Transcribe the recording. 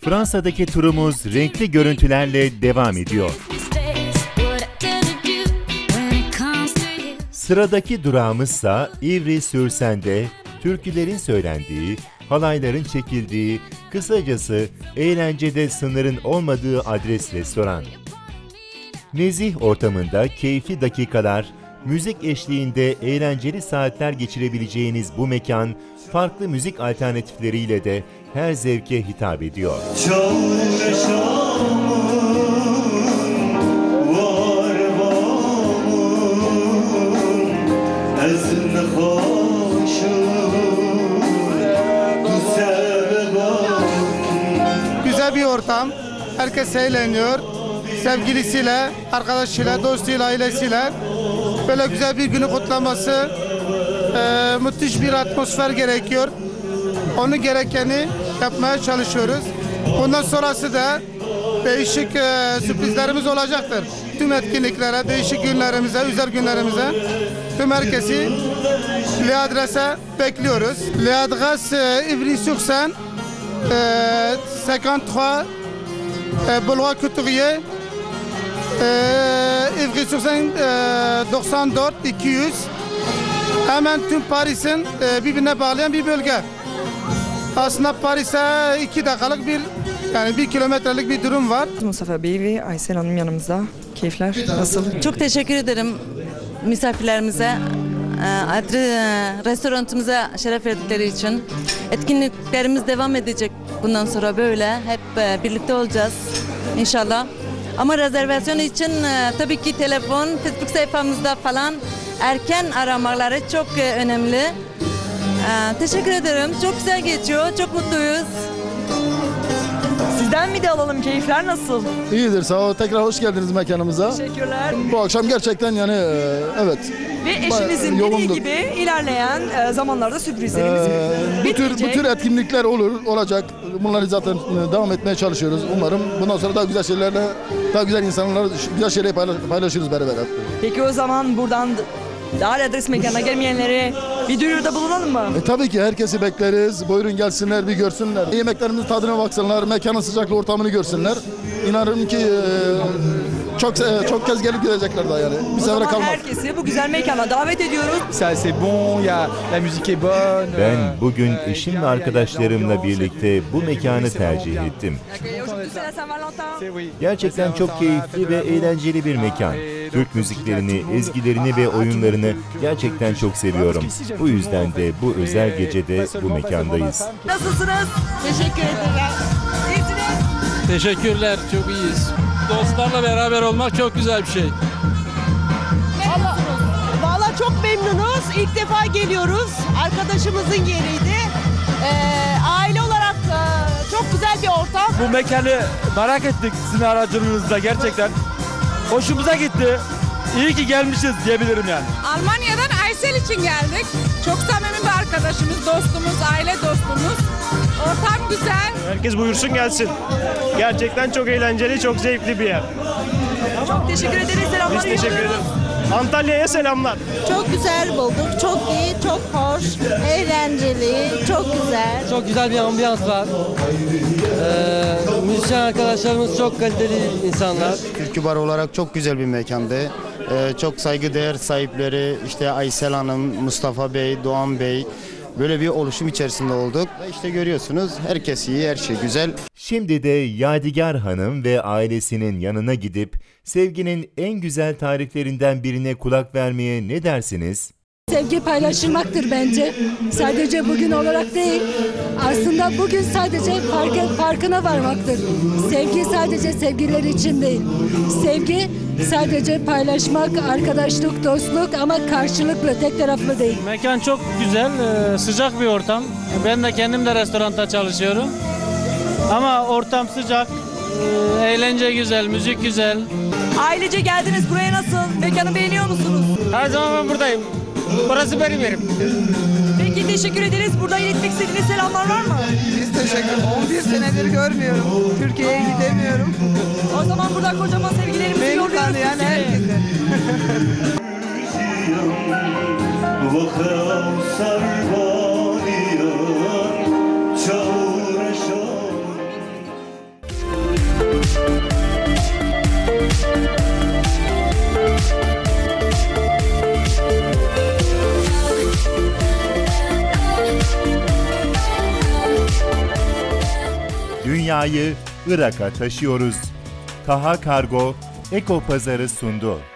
Fransa'daki turumuz renkli görüntülerle devam ediyor. Sıradaki durağımızsa Ivry-sur-Seine'de türkülerin söylendiği, halayların çekildiği, kısacası eğlencede sınırın olmadığı adres restoran. Nezih ortamında keyifli dakikalar, müzik eşliğinde eğlenceli saatler geçirebileceğiniz bu mekan, farklı müzik alternatifleriyle de her zevke hitap ediyor. Güzel bir ortam, herkes eğleniyor. Sevgilisiyle, arkadaşıyla, dostuyla, ailesiyle böyle güzel bir günü kutlaması, müthiş bir atmosfer gerekiyor. Onu gerekeni yapmaya çalışıyoruz. Bundan sonrası da değişik sürprizlerimiz olacaktır. Tüm etkinliklere, değişik günlerimize, özel günlerimize tüm herkesi Le Adres'e bekliyoruz. Le Adres Ivry-sur-Seine 53 Boulevard Couturier Ivry-sur-Seine 94 200. Hemen tüm Paris'in birbirine bağlayan bir bölge. Aslında Paris'e 2 dakikalık yani 1 kilometrelik bir durum var. Mustafa Bey ve Aysel Hanım yanımızda. Keyifler nasıl? Çok teşekkür ederim misafirlerimize, restoranımıza şeref verdikleri için. Etkinliklerimiz devam edecek bundan sonra böyle. Hep birlikte olacağız inşallah. Ama rezervasyon için tabii ki telefon, Facebook sayfamızda falan erken aramaları çok önemli. Teşekkür ederim. Çok güzel geçiyor. Çok mutluyuz. Sizden mi de alalım? Keyifler nasıl? İyidir, sağ ol. Tekrar hoş geldiniz mekanımıza. Teşekkürler. Bu akşam gerçekten yani evet. Ve eşinizin dediği gibi ilerleyen zamanlarda sürprizlerimiz bu tür etkinlikler olacak. Bunları zaten devam etmeye çalışıyoruz. Umarım bundan sonra daha güzel şeylerle, daha güzel insanlarla güzel şeyleri paylaşırız beraber. Peki o zaman buradan daha adres mekanına gelmeyenlere bir duyuruda bulunalım mı? Tabii ki herkesi bekleriz. Buyurun gelsinler, bir görsünler. Yemeklerimizin tadına baksınlar, mekanın sıcaklığı, ortamını görsünler. İnanırım ki çok kez gelip gidecekler daha yani. Bir sefere kalmaz. Herkesi bu güzel mekana davet ediyoruz. C'est bon, la musique est bonne. Ben bugün eşim ve arkadaşlarımla birlikte bu mekanı tercih ettim. Gerçekten çok keyifli ve eğlenceli bir mekan. Türk müziklerini, ezgilerini ve oyunlarını gerçekten çok seviyorum. Bu yüzden de bu özel gecede bu mekandayız. Nasılsınız? Teşekkür ederim. İyisiniz. Teşekkürler, çok iyiyiz. Dostlarla beraber olmak çok güzel bir şey. Vallahi çok memnunuz. İlk defa geliyoruz. Arkadaşımızın yeriydi. Aile olarak çok güzel bir ortam. Bu mekanı merak ettik sizin aracılığınızda gerçekten. Hoşumuza gitti. İyi ki gelmişiz diyebilirim yani. Almanya'dan Aysel için geldik. Çok samimi bir arkadaşımız, dostumuz, aile dostumuz. Ortam güzel. Herkes buyursun gelsin. Gerçekten çok eğlenceli, çok zevkli bir yer. Çok teşekkür ederiz. Selamlar. Biz teşekkür ederiz. Antalya'ya selamlar. Çok güzel bulduk. Çok iyi, çok hoş, eğlenceli, çok güzel. Çok güzel bir ambiyans var. Müzisyen arkadaşlarımız çok kaliteli insanlar. Türkü Bar olarak çok güzel bir mekandı. Çok saygıdeğer sahipleri işte Aysel Hanım, Mustafa Bey, Doğan Bey böyle bir oluşum içerisinde olduk. İşte görüyorsunuz herkes iyi, her şey güzel. Şimdi de Yadigar Hanım ve ailesinin yanına gidip sevginin en güzel tariflerinden birine kulak vermeye ne dersiniz? Sevgi paylaşılmaktır bence. Sadece bugün olarak değil. Aslında bugün sadece farkına varmaktır. Sevgi sadece sevgililer için değil. Sevgi sadece paylaşmak, arkadaşlık, dostluk ama karşılıklı, tek taraflı değil. Mekan çok güzel, sıcak bir ortam. Ben de kendim de restoranda çalışıyorum. Ama ortam sıcak, eğlence güzel, müzik güzel. Ailece geldiniz. Buraya nasıl? Mekanı beğeniyor musunuz? Her zaman ben buradayım. Burası benim yerim. Peki teşekkür ederiz. Burada iletmek istediğiniz selamlar var mı? Biz teşekkür ederim. 11 senedir görmüyorum. Türkiye'ye gidemiyorum. O zaman burada kocaman sevgilerimizi Beni yolluyoruz. tanıyan herkese. dünyayı Irak'a taşıyoruz. Taha Kargo, Eko Pazarı sundu.